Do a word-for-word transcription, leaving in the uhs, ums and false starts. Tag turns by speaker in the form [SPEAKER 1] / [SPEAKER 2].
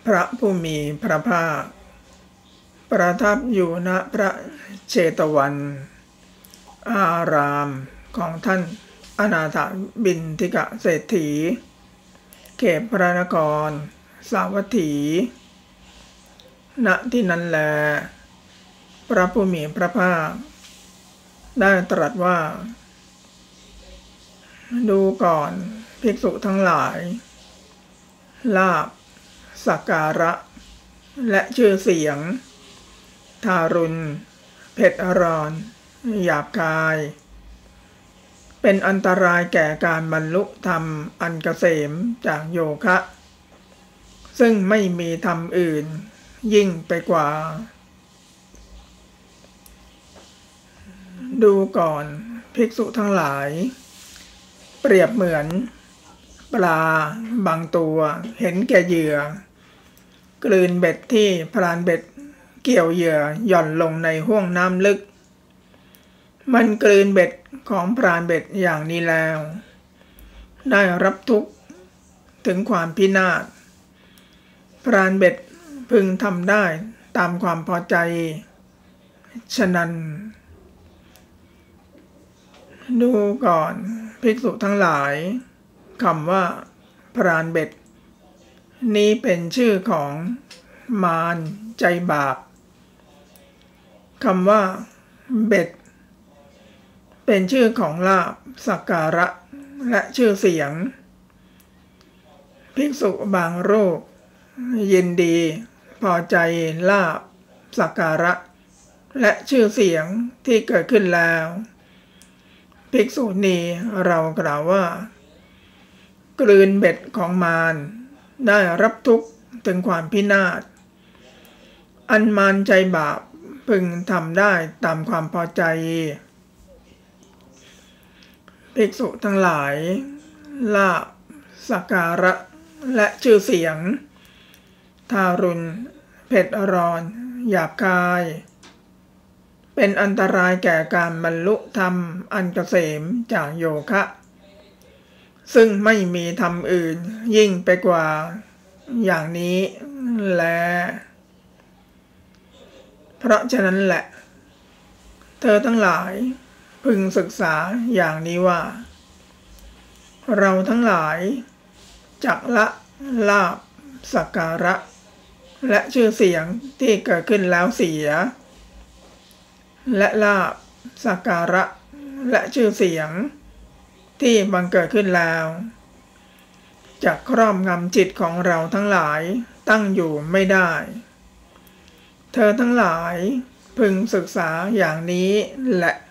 [SPEAKER 1] พระผู้มีพระภาคประทับอยู่ณพระเชตวันอารามของท่านอนาถบิณฑิกเศรษฐีเขตพระนครสาวัตถีณที่นั้นแลพระผู้มีพระภาคได้ตรัสว่าดูก่อนภิกษุทั้งหลายลาภสักการะและชื่อเสียงทารุณเผ็ดร้อนหยาบคายเป็นอันตรายแก่การบรรลุธรรมอันเกษมจากโยคะซึ่งไม่มีธรรมอื่นยิ่งไปกว่าดูก่อนภิกษุทั้งหลายเปรียบเหมือนปลาบางตัวเห็นแก่เหยื่อกลืนเบ็ดที่พรานเบ็ดเกี่ยวเหยื่อหย่อนลงในห้วงน้ำลึกมันกลืนเบ็ดของพรานเบ็ดอย่างนี้แล้วได้รับทุกข์ถึงความพินาศพรานเบ็ดพึงทำได้ตามความพอใจฉะนั้นดูก่อนภิกษุทั้งหลายคำว่าพรานเบ็ดนี้เป็นชื่อของมารใจบาปคำว่าเบ็ดเป็นชื่อของลาภสักการะและชื่อเสียงภิกษุบางรูปยินดีพอใจลาภสักการะและชื่อเสียงที่เกิดขึ้นแล้วภิกษุนี้เรากล่าวว่ากลืนเบ็ดของมารได้รับทุกข์ถึงความพินาศอันมารใจบาปพึงทำได้ตามความพอใจภิกษุทั้งหลายลาภสักการะและชื่อเสียงทารุณเผ็ดร้อนหยาบคายเป็นอันตรายแก่การบรรลุธรรมอันเกษมจากโยคะซึ่งไม่มีธรรมอื่นยิ่งไปกว่าอย่างนี้แลเพราะฉะนั้นแหละเธอทั้งหลายพึงศึกษาอย่างนี้ว่าเราทั้งหลายจักละลาภสักการะและชื่อเสียงที่เกิดขึ้นแล้วเสียและลาภสักการะและชื่อเสียงที่บังเกิดขึ้นแล้วจะครอบงำจิตของเราทั้งหลายตั้งอยู่ไม่ได้เธอทั้งหลายพึงศึกษาอย่างนี้แหละ